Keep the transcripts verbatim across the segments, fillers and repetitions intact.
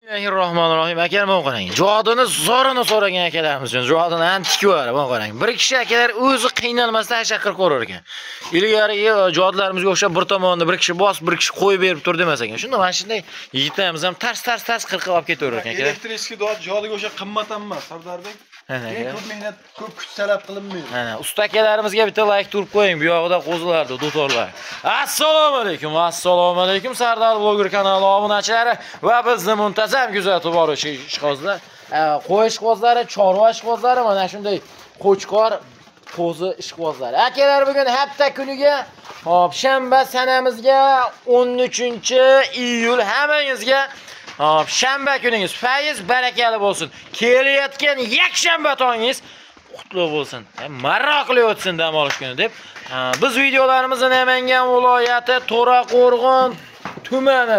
Bismillahirrohmanirrohim. Akalar, mana qarang. Jodini zorini so'ragan akalarimiz uchun jodini ham tikib var, mana qarang. Bir kishi akalar o'zi qiynalmasdan shaqir ko'rar ekan. Ilgari jodlarimizga o'xshab bir tomonda bir kishi bos, bir kishi qo'yib berib tur demas ekan. Shunda mana shunday yigitlarimiz ham tars-tars-tars qirqib olib ketaverar ekan akalar. Elektrический dod jodiga o'sha qimmat emas, Sardarbek. Ko'p mehnat, ko'p kuch talab qilinmaydi. Mana usta akalarimizga bitta like turib qo'ying. Bu yoqda qo'zilardi, do'torlar. Assalomu alaykum. Assalomu alaykum Sardar Blogger kanali obunachilari va bizni muntazam kuzatib boruvchi ishqozlar. Qo'y ishqozlari, chorva ishqozlari, mana shunday qo'chqor qo'zi ishqozlari. Akalar, bugun hafta kuniga, hop, shanba sanamizga o'n uchinchi iyul hammangizga hop, shanba kuningiz fayz barakali bo'lsin. Kelayotgan yakshanba tongingiz qutlug' bo'lsin. Maroqli o'tsin dam olish kuni deb biz videolarimizni Namangan viloyati To'raqo'rg'on tumani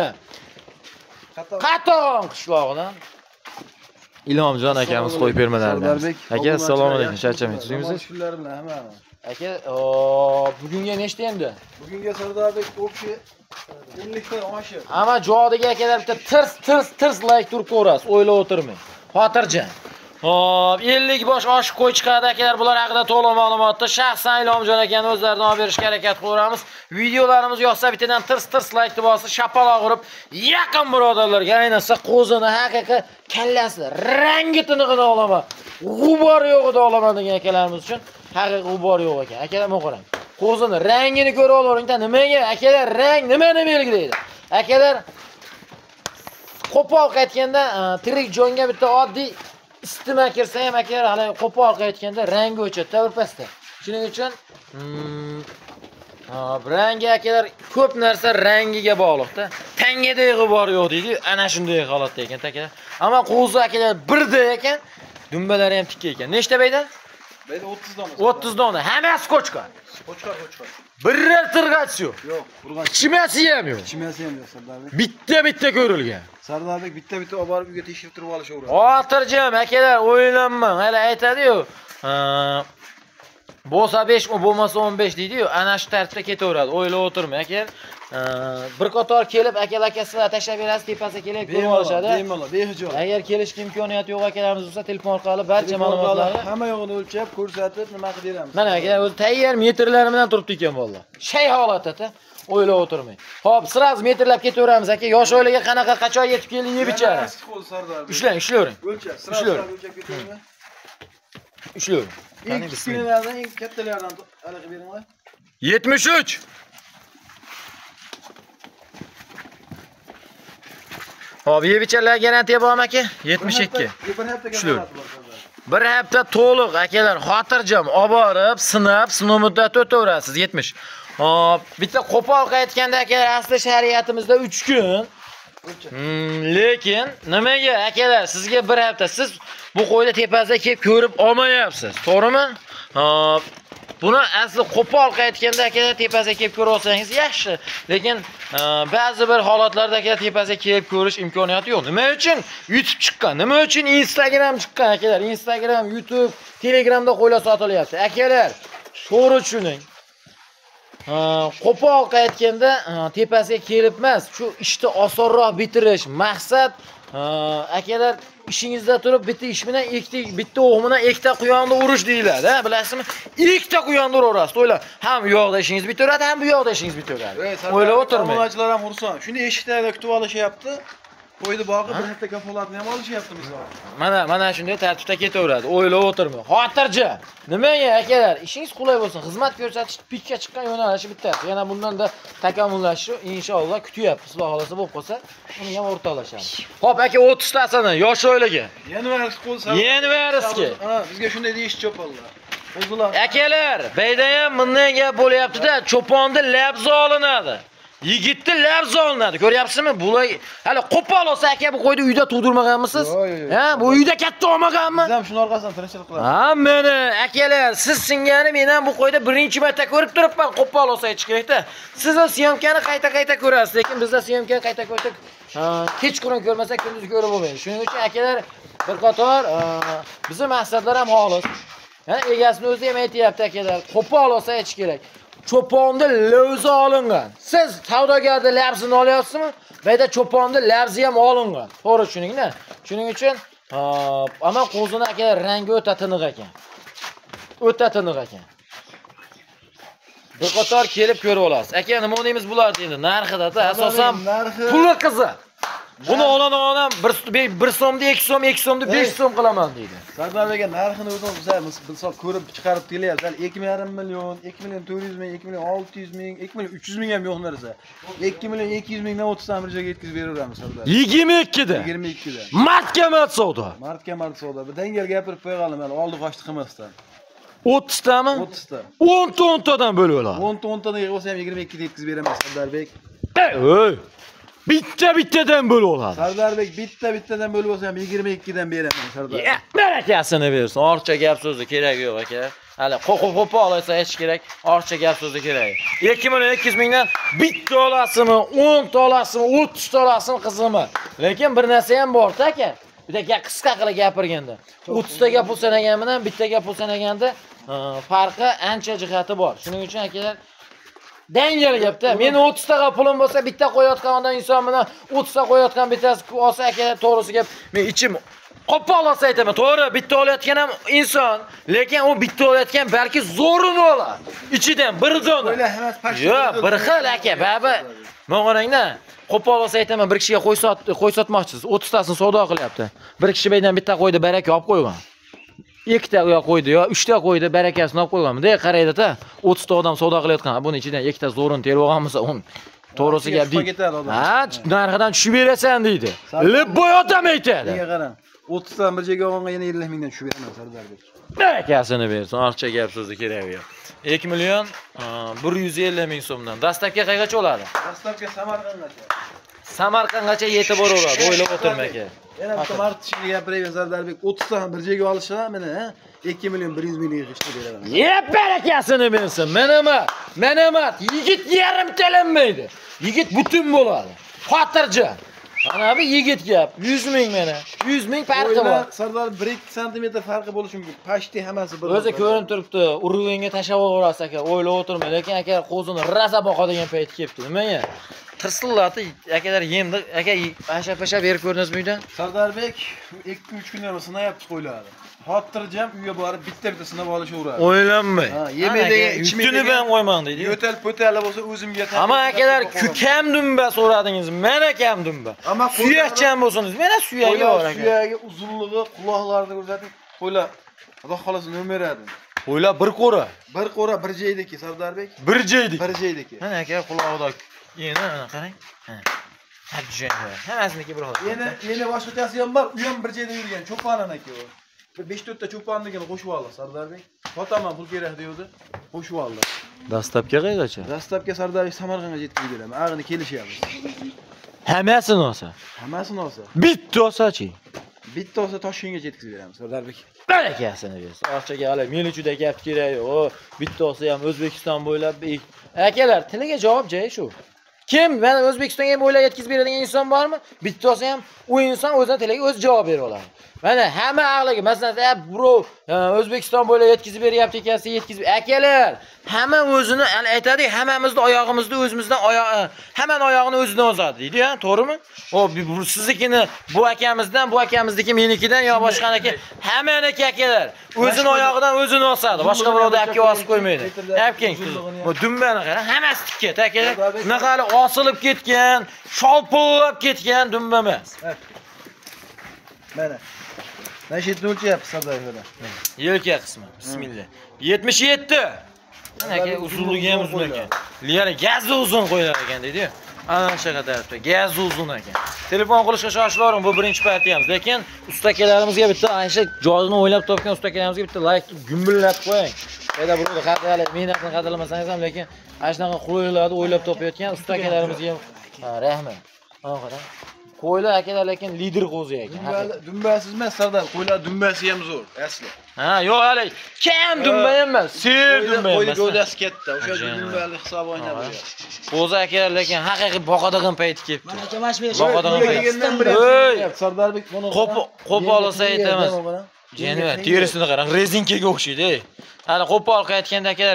Qaton qishlog'idan Ilhomjon akamiz qo'yib bermalaridan. Aka, assalomu alaykum. Charchamang, tuzingiz? Shunlar bilan hamma. Aka, bugunga nechta endi? Bugunga Sardarbek o'pshi ellik ta oshi. Ama jodiga akalar bitta tirs tirs tirs like turib ko'rasiz, o'ylab o'tirmang. Xotirjam. Hop, ellik bosh oshib qo'y chiqadi akalar. Bular haqida to'liq ma'lumotni shaxsan Ilhomjon akani o'zlaridan olib berishga harakat qilamiz. Videolarimiz yoqsa bittadan tirs tirs like bosib, shapaloq urib, yaqin birodarlarga ayniqsa qo'zini haqiqiy kallasi, rangi tinig'ini olaman. G'ubor yo'g'ida olaman degan akalarimiz uchun haqiqiy g'ubor yo'q ekan. Akalar, men qarang. Qo'zini rangini ko'rib olavering-da. Nimaga? Akalar, rang nimani belgilaydi? Akalar, qo'pol qaytganda tirik jonga bitta oddiy istima kirsa ham akalar hali qo'pol qaytganda rangi o'chadi, birpasda. Shuning uchun hop, rangi akalar ko'p narsa rangiga bog'liqda. Tangadagi g'ubor yo'q deydi, ana shunday holatda ekan akalar. Ammo qo'zi akalar birda ekan, dumbalari ham tikka ekan. Nechta bayda? Bayda o'ttiz dona. o'ttiz dona. Hammasi qo'chqor. Qo'chqor, qo'chqor. Biror tirg'ach yo'q. Yo'q, urg'ach. Chimasi ham yo'q. Chimasi ham yo'q Sardarbek. Bitta-bitta ko'rilgan. Sardarbek bitta-bitta olib borib uyga tekshirib turib olishaveradi. Xotirjam akalar, o'ylanmang. Hali aytadi-yu. Bo'lsa besh, bo'lmasa o'n besh deydi-yu. Ana shu tartibda ketaveradi. O'ylab o'tirmang akalar. Bir qator kelib akal-akasilar tashlab berasiz, tepasiga kelib ko'rib olishadi. Bemalol, behijob. Agar kelishga imkoniyati yo'q akalarimiz bo'lsa, telefon orqali barcha ma'lumotlarni hamma yo'g'ini o'lchab, ko'rsatib, nima qilib beramiz. Mana akalar, o'zi tayyor metrlari bilan turibdi ekan valloh. Shay holatda, o'ylab o'tirmang. Xo'p, siraz metrlab ketaveramiz aka. Yosh oilaga qanaqa qachon yetib keldi, yeb ichadi. Ushlang, ushlavering. O'lchab, siraz o'lchab ketaveramiz. Ushlavering. Eng kichkinalardan eng kattalardan aniq beringlar. yetmish uch. Hop, yeb ichadilar garantiya bormi aka? yetmish ikki. Bir hafta to'liq akalar, xotirjam olib borib, sinab, sinov muddati o'taverasiz yetmish. Hop, bitta qo'pol qaytganda akalar, asli shariatimizda uch kun. Hmm, lekin nimaga akalar, sizga bir hafta siz bu qo'yda tepasida kelib ko'rib olmayapsiz. To'g'rimi? Hop, buni asli qo'pol qaytganda akalar tepasiga kelib ko'ra olsangiz yaxshi. Lekin ba'zi bir holatlarda akalar tepasiga kelib ko'rish imkoniyati yo'q. Nima uchun YouTube chiqqan? Nima uchun Instagram chiqqan akalar? Instagram, YouTube, Telegramda qo'ylar sotilyapti. Akalar, to'g'ri tushuning. Qo'pol qaytganda tepasiga kelib emas, shu ishni osonroq bitirish maqsad. Akalar, ishingizda turib bitta ish bilan ikkita bitta o'q bilan ikkita quyonni urish deyiladi, ha, bilasizmi? Ikkita quyonni urasiz, o'yla. Ham bu yoqda ishingiz bitaveradi, ham bu yoqda ishingiz bitaveradi. O'ylab o'tirmang. Omonachilar ham xursand. Shuni eshikda kutib olishyapti. Qo'ydi boqib bir hafta kafolatni ham olishyapti misol. Mana mana shunday tartibda ketaveradi. O'ylab o'tirmang. Xotirjam. Nimaga akalar, ishingiz qulay bo'lsin. Xizmat ko'rsatish pikka chiqqan yo'nalishi bittasi. Yana bundan da takomillashish inshaalloh kutyapmiz. Xudo xolasa bo'lib qolsa, uni ham o'rtoqlashamiz. Xo'p aka, o'ttiz tasini yosh oilaga. Yanvarski qo'lsa. Yanvarski. Ha, bizga shunday deyish cho'ponlar. O'zilar. Akalar, bayda ham bundan gap bo'lyapti-da, cho'ponni labzi olinadi. Yigitni labzi olinadi. Ko'ryapsizmi? Bular hali qo'pol olsa aka, bu qo'yni uyda tug'dirmaganmisiz? Ha, bu uyda katta olmaganmi? Biz ham shuni orqasidan tirishchilik qilamiz. Ha, meni akalar, siz singani men ham bu qo'yda birinchi marta ko'rib turibman, qo'pol olsa hech kerakda. Siz o syomkani qayta-qayta ko'rasiz, lekin bizda syomkani qayta-qayta kechqurun ko'rmasak kunduz ko'rib bo'lmaydi. Shuning uchun akalar bir qator bizning maqsadlar ham xolis. Ha, egasini o'zi ham aytayapti akalar, qo'pol olsa hech kerak. cho'ponni lo'zi olingan. Siz savdogarda labzini olyapsizmi? Bu yerda cho'ponni labzi ham olingan. To'g'ri tushuning-da. Shuning uchun ama qo'zini aka rangi o'ta tiniq ekan. O'ta tiniq ekan. Bir qator kelib ko'rib olasiz. Aka nima deymiz bular deydi. Narxida-da asosan puli qizi. Buni olana onam bir so'mda ikki so'm, ikki so'mda besh so'm qilaman deydi. Sardor aka narxini o'zimiz bizamiz misol ko'rib chiqarib kelyapmiz. ikki yarim million, ikki million to'rt yuz ming, ikki million olti yuz ming, ikki million uch yuz ming ham yo'q narsa. ikki million ikki yuz mingdan o'ttizdan bir joyga yetkazib beraveramiz Sardor. yigirma ikkida. yigirma ikkida. Martga mart savdo. Martga mart savdo. Bir dangal gapirib qo'yganim hali oldi qochdi qilmasdan. o'ttiztami? o'ttizta. o'n ta o'n tadan bo'lib oladi. o'n ta o'n tadan yig'ib olsa ham yigirma ikkida yetkazib beraman Sardarbek. Ey! Bitta bittadan bo'lib oladi. Sardarbek bitta bittadan bo'lib olsa ham yigirma ikkidan beraman Sardarbek. Barakasini bersin. Orcha gap so'zi kerak yo'q aka. Hali qo'qo'qo'pa olsa hech kerak. Orcha gap so'zi kerak. ikki million ikki yuz mingdan bitta olasizmi, o'n ta olasizmi, o'ttiz ta olasizmi qizimmi? Lekin bir narsa ham bor-da aka. Bir de qisqa qilib gapirganda, o'ttiz ta gap pul sanagan bilan bitta gap pul sanaganda farqi ancha jihati bor. Shuning uchun akalar dangal gapda. Meni o'ttiz ta pulim bo'lsa, bitta qo'yayotgan inson bilan o'ttiz ta qo'yayotgan bittasi olsa akalar to'g'risi gap. Men ichim qo'pol olsa aytaman, to'g'ri, bitta olayotgan ham inson, lekin u bitta olayotgan balki zo'rini oladi. Ichidan bir dona. Yo'q, bir xil aka, baba. Mo'g'onangda qo'pol olsa aytaman, bir kishiga qo'y sot, qo'y sotmoqchisiz. o'ttiz tasini savdo qilyapti. Bir kishi beydan bitta qo'ydi, baraka olib qo'ygan. ikkita qo'ydi yo uch ta qo'ydi, barakasini olib qo'ygan. Bunday qaraydi-da, o'ttiz ta odam savdo qilayotgan. Buning ichidan ikkita zo'rini terib olgan bo'lsa, un to'g'risi gap deydi. Ha, narxidan tushib berasan deydi. Libboy odam aytadi. Nega qarang. o'ttiz dan bir joyga olganga yana ellik mingdan tushib beraman Sardarbek. Barakasini bersin, orcha gap so'zi kerak yo'q. ikki million bir yuz ellik ming so'mdan. Dastlabki qayergacha oladi? Dastlabki Samarqandgacha. Samarqandgacha yetib boraveradi, o'ylab o'tirma aka. Yana bitta mart ishini gapirayman Sardarbek. o'ttiz dan bir joyga olishsa, mana ikki million bir yuz ming yig'ishni beraman. Yep, barakasini bersin. Mana nima? Mana nima? Yigit yarim talanmaydi. Yigit butun bo'ladi. Xotirjam. Mana bu yigit gap. yuz ming mana. yuz ming farqi bor. Sardor bir ikki santimetr farqi bo'lishi mumkin. Pashti hammasi bir. O'zi ko'rinib turibdi. Urug'ingga tashab yuborasiz aka. O'ylab o'tirma, lekin aka qo'zini raza boqadigan payt kelibdi. Nimaga? Tirsillatdi, akalar yemdi. Aka asha-pasha berib ko'rdingizmi uydan? Sardarbek ikki uch kundan sinayapti qo'ylarni. Xotirjam uyga borib bitta-bitta sinab olishaveradi. O'ylanmay. Ha, yemaydigan, ichmaydigan ben qo'ymang deydi. Yo'tal po'tali bo'lsa o'zimga ta'min. Ammo akalar kam dumba so'radingiz. Mana kam dumba. Ammo suyakchan bo'lsangiz, mana suyagi bor aka. Suyagi uzunligi, quloqlarini ko'rsating. Qo'ylar Xudo xolasa nomeradi. Qo'ylar bir qo'ra. Bir qo'ra bir joydagi Sardarbek. Bir joydagi. Bir joydagi. Mana aka quloqda Yeni ana qarang. Ha. Hadi joyda. Hammasiniki bir xil. Yeni yeni boshqachasi ham bor. U ham bir joyda yurgan cho'ponan aka u. Bir besh to'rt ta cho'ponligini qo'shib oldi Sardarbek. Sotaman pul kerak deydi. Qo'shib oldi. Dastlabki qayergacha? Dastlabki Sardarbek Samarqandga yetkazib beraman. Ag'ini kelishyapmiz. Hammasini olsa. Hammasini olsa. Bitta olsa-chi? Bitta olsa Toshkentga yetkazib beramiz Sardarbek. Barakasini bersin. Orchaga hali men uchun gap kerak yo'q. Bitta olsa ham O'zbekiston bo'ylab akalar tiliga javob joyi shu. Kim mana O'zbekistonga ham o'ylab yetkazib beradigan inson bormi? Bitta olsa ham u inson o'zining tiliga o'zi javob bera oladi. Mana hamma aqliga masalan, bro, O'zbekiston bo'ylab yetkazib beryapti ekansiz, yetkazib. Akalar, hamma o'zini aytadi, hammamizni oyog'imizni o'zimizdan oyoq, hamma oyog'ini o'zidan o'zadi deydi-ya, to'g'rimi? O siznikini bu akamizdan, bu akamizniki menikidan yo boshqaniki, hammaniki akalar o'zining oyog'idan o'zini osadi. Boshqa birovda akka osib qo'ymaydi. Apking. Bu dumbani qara, hammasi tikka, akalar. Bunaqa hali osilib ketgan, sholpillab ketgan dumba emas. Mana. Mana shu yerda o'lchyapti Sardarbek. Yelka qismi. Bismillah. yetmish yetti. Mana aka uzunligi ham uzun ekan. Liyara gazi uzun qo'yar ekan deydi-yu. Ana shu tarafda gazi uzun ekan. Telefon qilishga shoshilaring, bu birinchi partiyamiz. Lekin ustakalarimizga bitta ayshi joyini o'ylab topgan ustakalarimizga bitta like gumbullatib qo'ying. Qayda birovga qadrlaylik, mehnatni qadrlamasangiz ham, lekin ana shunaqa qulaylarni o'ylab topayotgan ustakalarimizga ham rahmat. Ana qarang. Qo'ylar akalar lekin lider qo'zi ekan. Dumbasiz emas Sardar, qo'ylar dumbasi ham zo'r, asli. Ha, yo'q hali kam dumba emas, ser dumba emas. Qo'yning g'o'dasi katta, o'sha dumbali hisob o'ynab qo'yadi. Qo'zi akalar lekin haqiqiy boqadigan payti kelibdi. Mana aka mana shu boqadigan payti. Ey, Sardarbek buni qo'p qo'pol olsa aytamiz. Jeni terisini qarang, rezinkaga o'xshaydi. Hali qo'pol qaytganda akalar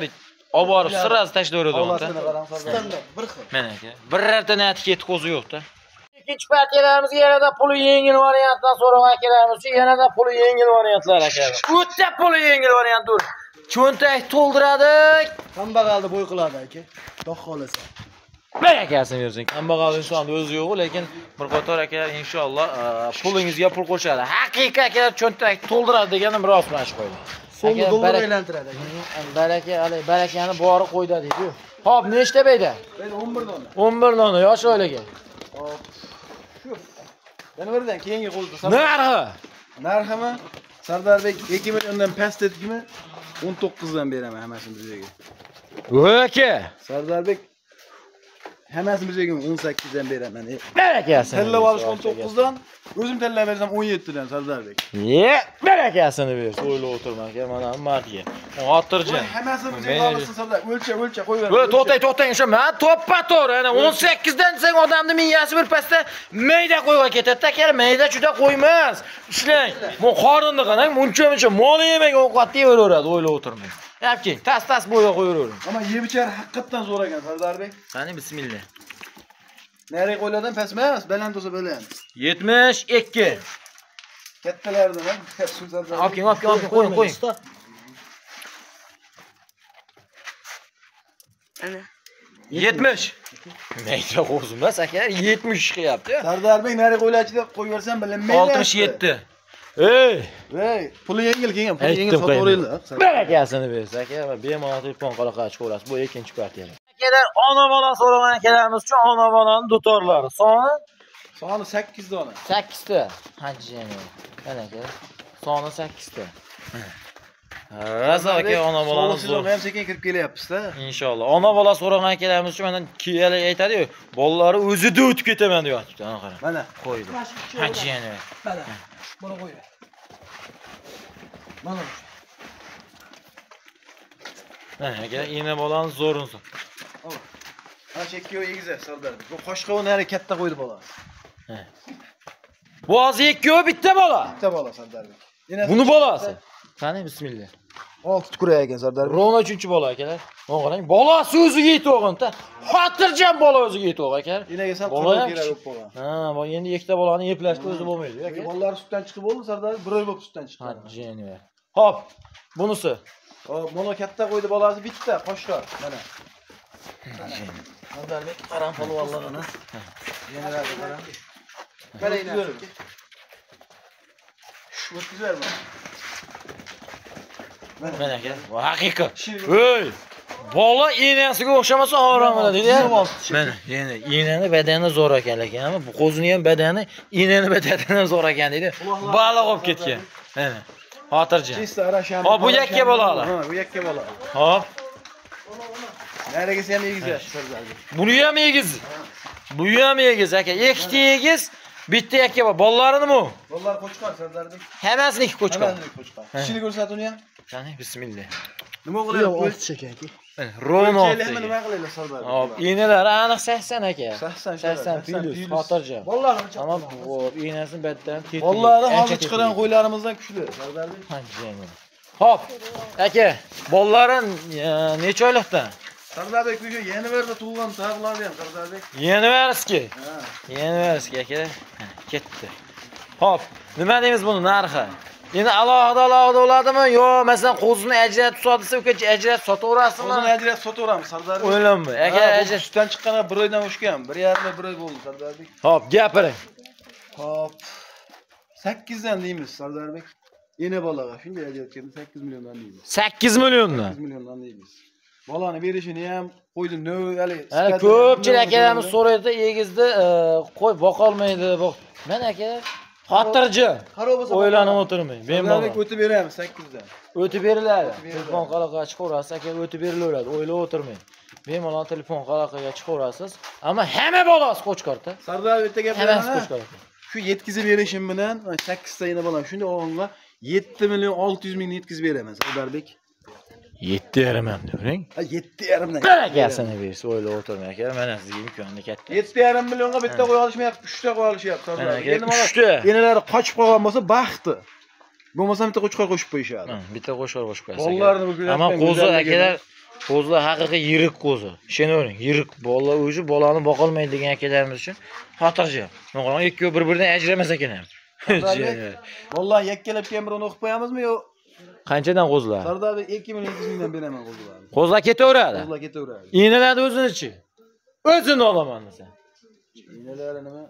Olib borib sirasi tashlayveradi unda. Avlasini qarang Sardar. bir xil. Mana aka. Birorta nati ketib qo'zi yo'q-da. Ikkinchi partiyalarimiz yanada puli yengil variantdan so'ragan akalarimiz uchun yanada puli yengil variantlar akalar. O'ta puli yengil variant dur. Cho'ntak to'ldiradik. Kambag'alni bo'y qiladi aka. Xudo xolasa. Barakasini bersin. Kambag'al insonni o'zi yo'q, lekin bir qator akalar inshaalloh pulingizga pul qo'shadi. Haqiqiy akalar cho'ntak to'ldiradi deganim rost mashq qo'ydi. So'mni dollar aylantiradi aka. Baraka, alay, barakani bori qo'ydi deydi. Xo'p, nechta beyda? Ben o'n bir dona. o'n bir dona yosh oilaga. Hop. Shu. Yana birdan keyingi qo'ydi. Narxi? Narximi? Sardarbek ikki milliondan past dedikmi? o'n to'qqiz dan beraman hammasini bizga. Aka. Sardarbek hammasini bizga o'n sakkiz dan beraman. Barakasini. Tellab olish o'n to'qqiz dan, o'zim tellab bersam o'n yetti dan Sardarbek. Ye, barakasini ber. O'ylab o'tirma aka, mana mardiga. Xotirjam. Hammasini bizga olsin Sardarbek. O'lcha, o'lcha qo'yver. Voy, to'xtang, to'xtang, o'sha men to'ppa to'g'ri. Ana o'n sakkiz dan desang odamni miyasi bir pastda mayda qo'yib ketadi. Aka, mayda juda qo'ymas. Ishlang. Men qorinni qarang, muncha-muncha mol yemang ovqat yeyveradi, o'ylab o'tirmang. Yapki, tas-tas bo'yga qo'yavering. Ama yebichar haqiqatan zo'r ekan Sardarbek. Qani bismillah. Nari qo'ylardan past emas, baland bo'lsa baland. yetmish ikki. Kattalardan ham Sardarbek. Opking, opking, opking, qo'ying, qo'ying. Ana. yetmish. Mayda qo'zmas aka, yetmish qilyapti. Sardarbek nari qo'ylarchida qo'yversan bilinmaydi. oltmish yetti. Ey! Ey, puli yengil kelgan, puli yengil sotaveringlar. Barakasini bersa aka, bemalol telefon qilib chiqaverasiz. Bu ikkinchi partiya. Akalar, ona bola so'ragan akalarimiz uchun ona bolaning dutorlari soni Soni sakkiz dona. sakkiz ta. Hajjini. Mana aka. Soni sakkiz ta. Razo aka ona bolani zo'r ham sekin kirib kelyapmiz-da. Inshaalloh. Ona bola so'ragan akalarimiz uchun mana kiyali aytadi-yu, bolalari o'zida o'tib ketaman deyapti. Ana qara. Mana qo'ydi. Hajjini. Mana. Buni qo'y. Mana. Mana aka, ina bolani zo'rinsa. Ha chekkiyo egiza Sardarbek. Bu qo'shqovni nari katta qo'ydi bola. Bu hozir ikkovi bitta bola. Bitta bola Sardarbek. Buni bolasi. Qani bismillah. olti tukuray ekan Sardarbek. Rona uchinchi bola akalar. Mana qarang, bolasi o'ziga yetib xotirjam bola o'ziga yetib aka. Inaga sal bola qo'l kerak bo'lib qolgan. Ha, bu endi ikkita bolani eplashga o'zi bo'lmaydi aka. Bolalar sutdan chiqib bo'ldi Sardarbek, bir oy bo'lib sutdan chiqdi. Ha, jeni. Hop, bunisi. Hop, mana katta qo'ydi bolasi bitta, qo'shlar. Mana. Sardarbek qaram polvonlarni. Yenalarga qarang. Qaranglar. Shu o'tkizverma. Mana aka, bu haqiqat. Voy! Bola enasiga o'xshamasa orom bo'ladi deydi. Mana, yana enani badani zo'r ekan lekin, bu qo'zini ham badani, enani badani ham zo'r ekan deydi. Baliq olib ketgan. Mana. Xotirjam. Chista arasham. Hop, bu yakka bolalar. Ha, bu yakka bola. Hop. Narigisi ham egiz Sardarbek. Buni ham egiz. Bu ham egiz aka. Ikkita egiz, bitta yakka bor. Bolalari nima? Bolalar qo'chqor Sardarbek. Hammasini ikki qo'chqor. Hammasini qo'chqor. Kishini ko'rsat uni ham. Qani, bismillah. Nima qilyapti? olti cheka aka. Rono. Nima nima qilaylik Sardarbek? Hop, enalari aniq sakson aka. sakson, sakson plus, xotirjam. Bolalar Ammo bu enasini batdan tetik. Bolalar hozir chiqaran qo'ylarimizdan kuchli Sardarbek. Hop, aka, bolalaring necha oylikdan? Sardarbek bu yeni verdi tug'ilgan tag'larni ham Sardarbek. Yeni verski. Ha. Yeni verski aka. Ketdi. Hop, nima deymiz buni narxi? Endi alohida alohida bo'ladimi yo, masalan, qo'zini ajratib sotsa, ukachi ajratib sotaverasizmi? Qo'zini ajratib sotaveramiz Sardarbek. O'ylanma. Aka, ajratib sutdan chiqqanlar bir oydan o'shgan, bir yarim bir oy bo'ldi Sardarbek. Hop, gapiring. Hop. sakkiz dan deymiz Sardarbek. Yeni bolaga shunday ajratganda sakkiz milliondan deymiz. sakkiz milliondan. sakkiz milliondan deymiz. Bolani berishini ham qo'ydi, no, hali. Ana ko'pchilik akalarimiz so'raydi, egizdi, qo'y boqolmaydi, boq. Men aka, xotirjam. O'ylanib o'tirmang. Bemalol. O'tib beramiz sakkiz dan. O'tib beriladi. Telefon qaloqaga chiqaverasiz, aka, o'tib berilaveradi. O'ylab o'tirmang. Bemalol telefon qaloqaga chiqaverasiz. Ammo hamma bolasi qo'chqorda. Sardarbek erta gap Hammasi qo'chqor. Shu yetkizib berishim bilan sakkiz ta yana bolam shunday o'g'ilga yetti million olti yuz ming yetkizib beraman Sardarbek. yetti yarim ham deng. Ha yetti yarim dan. Barakasini bersa o'ylab o'tirmang aka. Mana sizga imkonni katta. yetti yarim millionga bitta qo'y olishmayapti, uchta qo'y olishyapti Sardarbek. Endi uchta. Yenalari qochib qolgan bo'lsa baxti. Bo'lmasa bitta qo'chqor qo'shib qo'yishadi. Bitta qo'shqor qo'shib qo'yasiz. Bollarni bu Ammo qo'zi akalar Qo'zlar haqiqiy yirik qo'zi. Ishonavering, yirik. Bolalar o'zi bolani boqolmaydi degan akalarimiz uchun xotirjam. No'g'on ikkovi bir-biridan ajramas ekan ham. Vallahi yakkalab keyin bir uni o'qib qo'yamizmi yo? Qanchadan qo'zlar? Sardobek ikki million ikki yuz mingdan beraman qo'zlarni. Qo'zlar ketaveradi. Qo'zlar ketaveradi. Iynaladi o'zini-chi. O'zini olaman desa. Iynalari nima?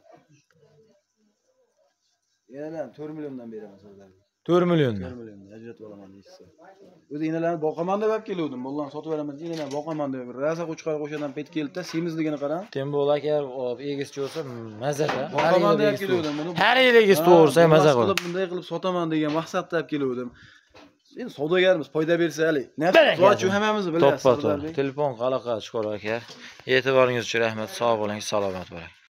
Iynalari to'rt milliondan beraman Sardobek. to'rt milliondan. to'rt milliondan ajratib olaman deysiz. O'zi iynalarini boqaman deb olib keluvdim. Bollarni sotib beraman, iynalarini boqaman deb. Rasa qo'chqar qo'shadan pet keldi-da, semizligini qarang. Tembo aka egizchi bo'lsa mazada. Boqaman deb keluvdim buni. Har yil egiz to'g'risa maza qilib. Bunday qilib sotaman degan maqsadda olib keluvdim. Endi savdogarimiz foyda bersa, hali. So'chu hammamizni bilasiz. Telefon qalaqa Shukor aka. E'tiboringiz uchun rahmat. Sog' bo'ling, salomat bo'ling.